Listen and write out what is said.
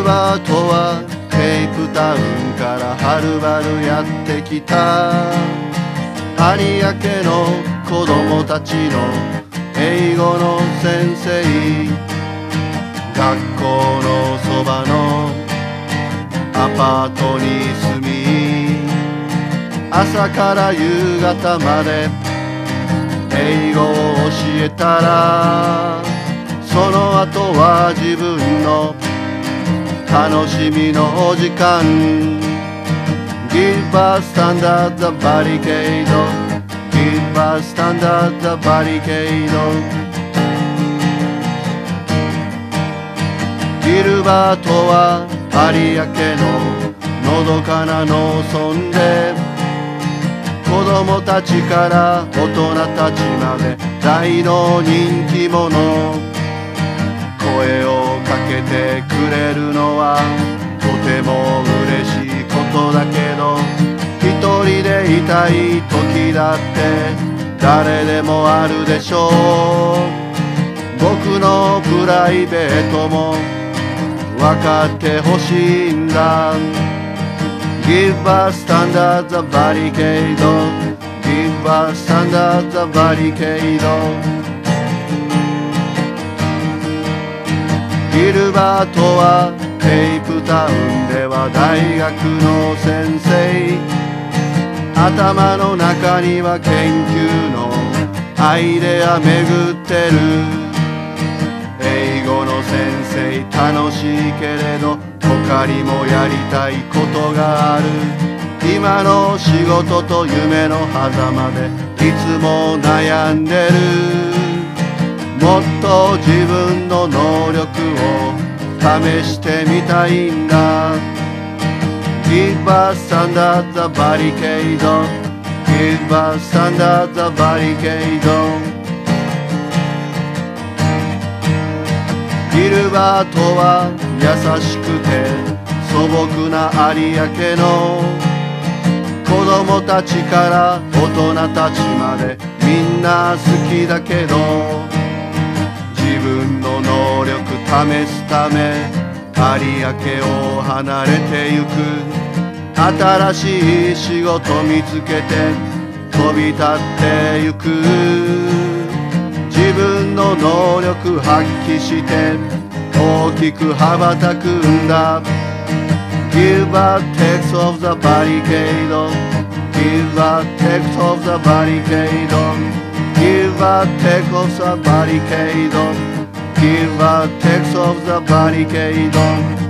ルバートはケープタウンからはるばるやってきた。有明の子供たちの英語の先生、学校のそばのアパートに住み、朝から夕方まで英語を教えたら、その後は自分の楽しみのお時間。 Give us standard the barricade, Give us standard the barricade。 ギルバートは有明ののどかな農村で、子供たちから大人たちまで大の人気者。声をかけてくれるのはとても嬉しいことだけど、一人でいたい時だって誰でもあるでしょう。僕のプライベートも分かってほしいんだ。 Give us standard the barricade, Give us standard the barricade。 ギルバートはケープタウンでは大学の先生。頭の中には研究のアイデア巡ってる。英語の先生楽しいけれど他にもやりたいことがある。今の仕事と夢の狭間でいつも悩んでる。もっと自分の能力を試してみたいんだ。 Give us under the barricade, Give us under the barricade。 ギルバートは優しくて素朴な有明の子供たちから大人たちまでみんな好きだけど、自分の能力試すため有明を離れてゆく。新しい仕事見つけて飛び立ってゆく。自分の能力発揮して大きく羽ばたくんだ。 Give a text of the barricade, Give a text of the barricade, Give a text of the barricade, Give a text of the barricade。